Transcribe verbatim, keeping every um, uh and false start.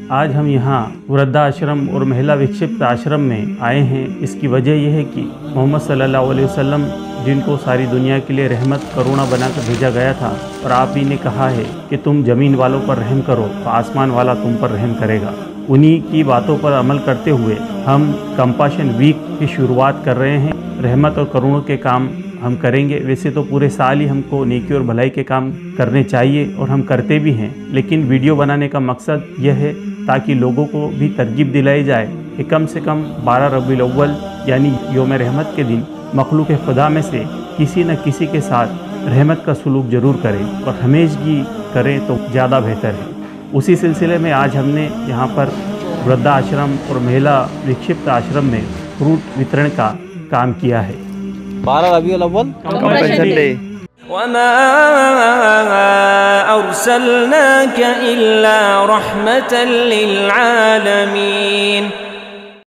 आज हम यहाँ वृद्धाश्रम और महिला विक्षिप्त आश्रम में आए हैं। इसकी वजह यह है कि मोहम्मद सल्लल्लाहु अलैहि वसल्लम, जिनको सारी दुनिया के लिए रहमत करुणा बनाकर भेजा गया था, और आप ही ने कहा है कि तुम ज़मीन वालों पर रहम करो तो आसमान वाला तुम पर रहम करेगा। उन्हीं की बातों पर अमल करते हुए हम कंपाशन वीक की शुरुआत कर रहे हैं। रहमत और करुणा के काम हम करेंगे। वैसे तो पूरे साल ही हमको नेकी और भलाई के काम करने चाहिए और हम करते भी हैं, लेकिन वीडियो बनाने का मकसद यह है ताकि लोगों को भी तरगीब दिलाई जाए कि कम से कम बारह रबीउल अव्वल यानी योम रहमत के दिन मखलूक खुदा में से किसी न किसी के साथ रहमत का सलूक ज़रूर करें और हमेशगी करें तो ज़्यादा बेहतर है। उसी सिलसिले में आज हमने यहाँ पर वृद्धाश्रम और महिला विक्षिप्त आश्रम में फ्रूट वितरण का काम किया है। बारह रबीउल अव्वल कंपैशन डे। वमा अर्सलनाका इल्ला रहमतल लिल आलमीन।